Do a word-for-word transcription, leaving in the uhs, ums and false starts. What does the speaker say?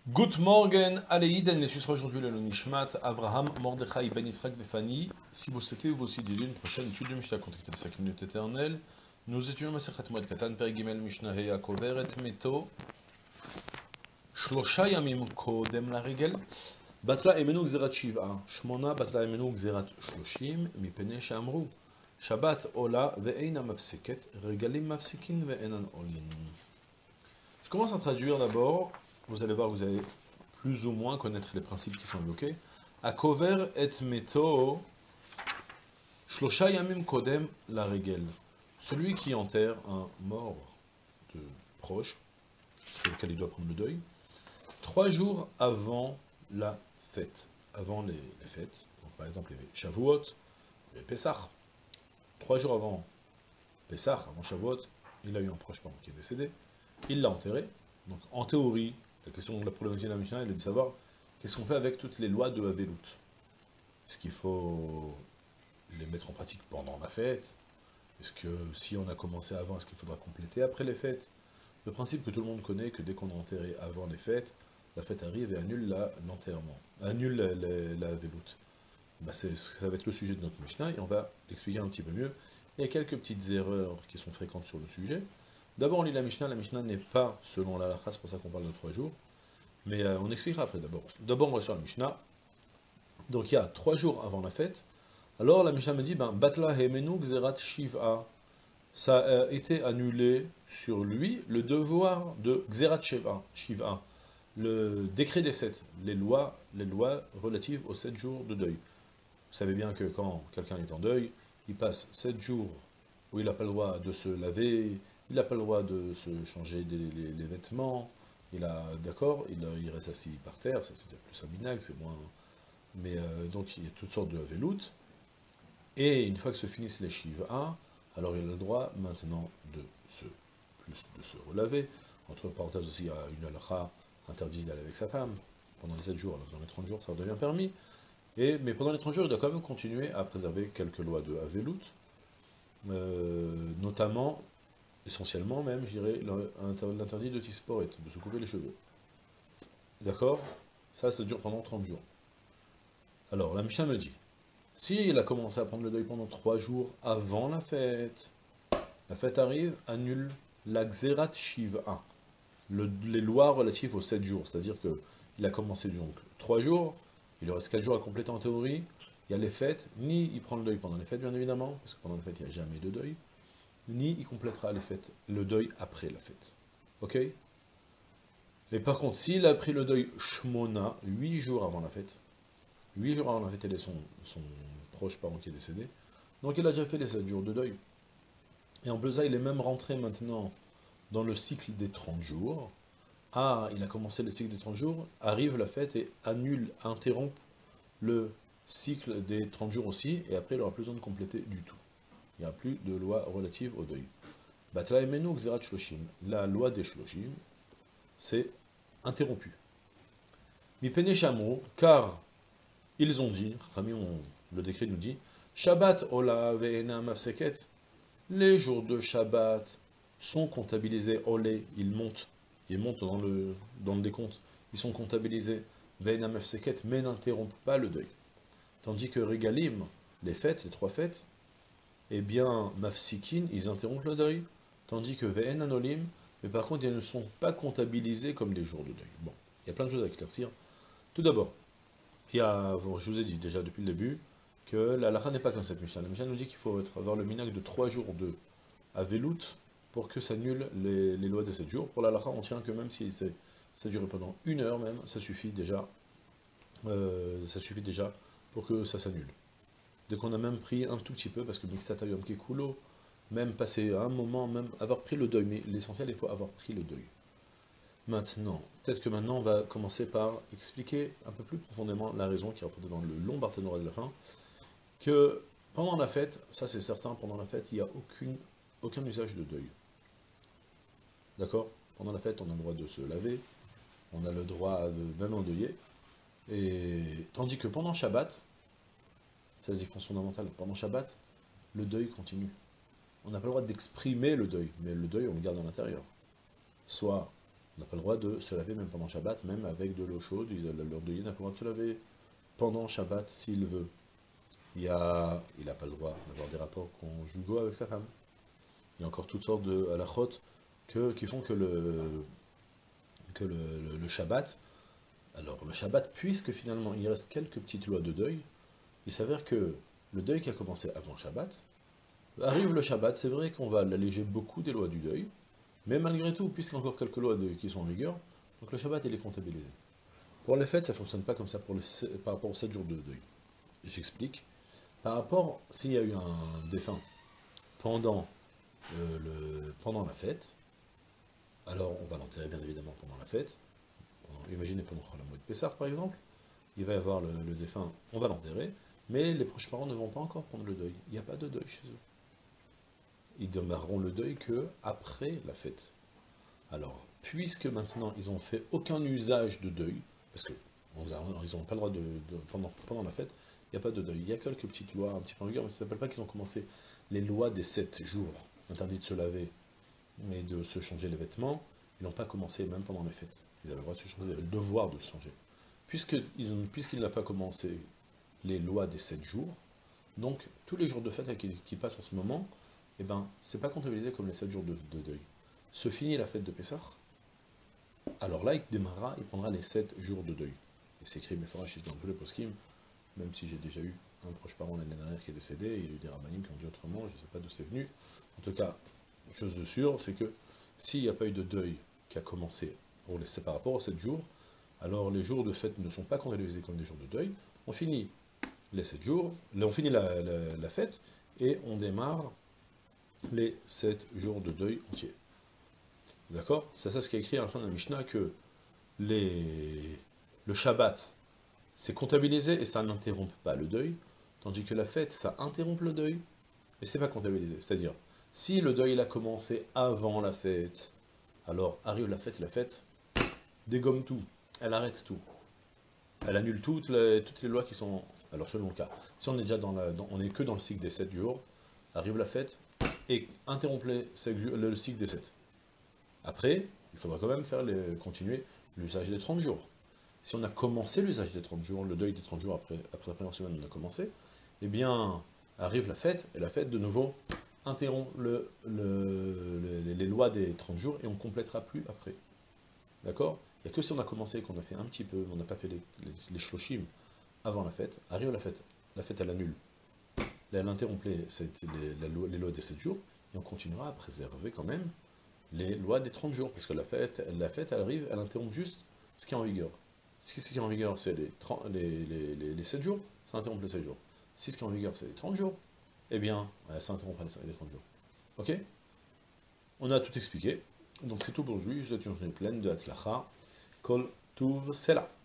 Good morning, Aleïden, et ce sera aujourd'hui le Nishmat, Avraham, Mordechai, Ben Israël, Befani. Si vous souhaitez vous aussi dédier une prochaine étude de Mishnah, contactez les cinq minutes éternelles. Nous étudions Masechet Moed Katan, Perigimel, Mishnah, Heya, Kover, et Meto, Shlosha Yamim, Kodem la Regel, Batla Emenu Gzerat Shiva, Shmona, Batla Emenu Gzerat Shloshim, Mipene Shamru, Shabbat Ola, Ve'eina Mafseket, Regalim Mafsikin, Ve'enan Olin. Je commence à traduire d'abord. Vous allez voir, vous allez plus ou moins connaître les principes qui sont évoqués. Akover et meto, shlosha yamim kodem la regel. Celui qui enterre un mort de proche, sur lequel il doit prendre le deuil, trois jours avant la fête, avant les, les fêtes. Donc, par exemple, il y avait Shavuot, il y avait Pessah. Trois jours avant Pessah, avant Shavuot, il a eu un proche parent qui est décédé. Il l'a enterré. Donc, en théorie, la question de la problématique de la Mishnah, elle est de savoir qu'est-ce qu'on fait avec toutes les lois de Havelut. Est-ce qu'il faut les mettre en pratique pendant la fête? Est-ce que si on a commencé avant, est-ce qu'il faudra compléter après les fêtes? Le principe que tout le monde connaît, que dès qu'on a enterré avant les fêtes, la fête arrive et annule l'enterrement, annule la, la, la Havelut. Bah ça va être le sujet de notre Mishnah et on va l'expliquer un petit peu mieux. Il y a quelques petites erreurs qui sont fréquentes sur le sujet. D'abord, on lit la Mishnah. La Mishnah n'est pas selon la halakha, c'est pour ça qu'on parle de trois jours. Mais euh, on expliquera après d'abord. D'abord, on va sur la Mishnah. Donc, il y a trois jours avant la fête. Alors, la Mishnah me dit, ben, Batla Hemenu Gzerat Shiva. Ça a été annulé sur lui le devoir de Gzerat Shiva, Shiva, le décret des sept, les lois, les lois relatives aux sept jours de deuil. Vous savez bien que quand quelqu'un est en deuil, il passe sept jours où il n'a pas le droit de se laver, il n'a pas le droit de se changer des, les, les vêtements, il a, d'accord, il, il reste assis par terre, ça c'est plus un minag, c'est moins... Mais euh, donc il y a toutes sortes de havelout, et une fois que se finissent les shiva, alors il a le droit maintenant de se, plus de se relaver. Entre parenthèses aussi, il y a une halakha interdit d'aller avec sa femme pendant les sept jours, alors dans les trente jours ça devient permis, et, mais pendant les trente jours il doit quand même continuer à préserver quelques lois de havelout, euh, notamment... essentiellement même, je dirais, l'interdit de tisporet, de se couper les cheveux. D'accord? Ça, ça dure pendant trente jours. Alors, la Mishnah me dit, s'il a commencé à prendre le deuil pendant trois jours avant la fête, la fête arrive, annule la Gzerat Shiva, le, les lois relatives aux sept jours, c'est-à-dire qu'il a commencé donc trois jours, il lui reste quatre jours à compléter en théorie, il y a les fêtes, ni il prend le deuil pendant les fêtes, bien évidemment, parce que pendant les fêtes, il n'y a jamais de deuil, ni il complétera les fêtes, le deuil après la fête. Ok? Mais par contre, s'il a pris le deuil Shmona, huit jours avant la fête, huit jours avant la fête, il est son, son proche parent qui est décédé, donc il a déjà fait les sept jours de deuil. Et en plus ça, il est même rentré maintenant dans le cycle des trente jours. Ah, il a commencé le cycle des trente jours, arrive la fête et annule, interrompt le cycle des trente jours aussi, et après il n'aura plus besoin de compléter du tout. Il n'y a plus de loi relative au deuil. Batla Emenu Gzerat Shloshim. La loi des Shloshim, c'est interrompu. Mipene Shamru, car ils ont dit, le décret nous dit, Shabbat Ola Ve'ena Mafseket. Les jours de Shabbat sont comptabilisés. Olé, ils montent. Ils montent dans le, dans le décompte. Ils sont comptabilisés. Ve'ena Mafseket, mais n'interrompent pas le deuil. Tandis que Regalim, les fêtes, les trois fêtes, eh bien, Mafsikin, ils interrompent le deuil, tandis que Ve'en Anolim, mais par contre, ils ne sont pas comptabilisés comme des jours de deuil. Bon, il y a plein de choses à éclaircir. Tout d'abord, il y a, bon, je vous ai dit déjà depuis le début, que la halakha n'est pas comme cette Mishnah. La Mishnah nous dit qu'il faut avoir le minhag de trois jours de Avelut pour que ça annule les, les lois de sept jours. Pour la halakha, on tient que même si ça dure pendant une heure même, ça suffit déjà, euh, ça suffit déjà pour que ça s'annule. Dès qu'on a même pris un tout petit peu, parce que Mixatayom Kekulo, même passer un moment, même avoir pris le deuil, mais l'essentiel, il faut avoir pris le deuil. Maintenant, peut-être que maintenant, on va commencer par expliquer un peu plus profondément la raison qui est rapportée dans le long Barthénora de la fin, que pendant la fête, ça c'est certain, pendant la fête, il n'y a aucune, aucun usage de deuil. D'accord? Pendant la fête, on a le droit de se laver, on a le droit de même endeuiller, et tandis que pendant Shabbat, c'est la différence fondamentale. Pendant Shabbat, le deuil continue. On n'a pas le droit d'exprimer le deuil, mais le deuil, on le garde à l'intérieur. Soit On n'a pas le droit de se laver même pendant Shabbat, même avec de l'eau chaude. Leur deuil n'a pas le droit de se laver pendant Shabbat s'il veut. Il y a, il n'a pas le droit d'avoir des rapports conjugaux avec sa femme. Il y a encore toutes sortes de halachot que, qui font que le, que le, le, le Shabbat, alors le Shabbat, puisque finalement il reste quelques petites lois de deuil, il s'avère que le deuil qui a commencé avant Shabbat, arrive le Shabbat, c'est vrai qu'on va l'alléger beaucoup des lois du deuil, mais malgré tout, puisqu'il y a encore quelques lois de, qui sont en vigueur, donc le Shabbat il est comptabilisé. Pour les fêtes, ça ne fonctionne pas comme ça pour les, par rapport aux sept jours de deuil. J'explique. Par rapport, s'il y a eu un défunt pendant, euh, le, pendant la fête, alors on va l'enterrer bien évidemment pendant la fête. Pendant, imaginez pendant la mois de Pessah par exemple, il va y avoir le, le défunt, on va l'enterrer, mais les proches parents ne vont pas encore prendre le deuil. Il n'y a pas de deuil chez eux. Ils demeureront le deuil que après la fête. Alors, puisque maintenant ils n'ont fait aucun usage de deuil, parce qu'ils n'ont pas le droit de, de pendant, pendant la fête, il n'y a pas de deuil. Il y a quelques petites lois un petit peu en vigueur, mais ça ne s'appelle pas qu'ils ont commencé les lois des sept jours, interdit de se laver et de se changer les vêtements. Ils n'ont pas commencé même pendant les fêtes. Ils avaient le droit de se changer, ils avaient le devoir de se changer. Puisqu'il puisqu'il n'a pas commencé les lois des sept jours, donc tous les jours de fête qui, qui passent en ce moment, eh ben, c'est pas comptabilisé comme les sept jours de, de deuil. Se finit la fête de Pessah, alors là, il démarrera, il prendra les sept jours de deuil. Et c'est écrit, mais Farash, dans tous les poskim, même si j'ai déjà eu un proche parent l'année dernière qui est décédé, et il y a eu des rabbinim qui ont dit autrement, je ne sais pas d'où c'est venu. En tout cas, chose de sûre, c'est que s'il n'y a pas eu de deuil qui a commencé pour les, par rapport aux sept jours, alors les jours de fête ne sont pas comptabilisés comme des jours de deuil. On finit les sept jours, on finit la, la, la fête, et on démarre les sept jours de deuil entiers. D'accord? C'est ça ce qui est écrit à la fin de la Mishnah, que les... le Shabbat, c'est comptabilisé et ça n'interrompt pas le deuil, tandis que la fête, ça interrompt le deuil, et c'est pas comptabilisé. C'est-à-dire, si le deuil il a commencé avant la fête, alors arrive la fête, la fête dégomme tout, elle arrête tout. Elle annule toutes les, toutes les lois qui sont... Alors selon le cas, si on est déjà dans la... Dans, on est que dans le cycle des sept jours, arrive la fête, et interrompt les, le, le cycle des sept. Après, il faudra quand même faire les, continuer l'usage des trente jours. Si on a commencé l'usage des trente jours, le deuil des trente jours après, après la première semaine, on a commencé, eh bien, arrive la fête, et la fête, de nouveau, interrompt le, le, le, les lois des trente jours, et on ne complétera plus après. D'accord? Il n'y a que si on a commencé, qu'on a fait un petit peu, on n'a pas fait les, les, les shloshim avant la fête, arrive la fête, la fête elle annule. Là, elle interrompt les, les, les, les lois des sept jours, et on continuera à préserver quand même les lois des trente jours, parce que la fête, la fête elle arrive, elle interrompt juste ce qui est en vigueur. Si ce qui est en vigueur, c'est les, les, les, les, les sept jours, ça interrompt les sept jours. Si ce qui est en vigueur, c'est les trente jours, eh bien, ça interrompt les trente jours. Ok? On a tout expliqué. Donc c'est tout pour aujourd'hui. Je vous souhaite une journée pleine de Hatzlacha. Kol Tuv Sela.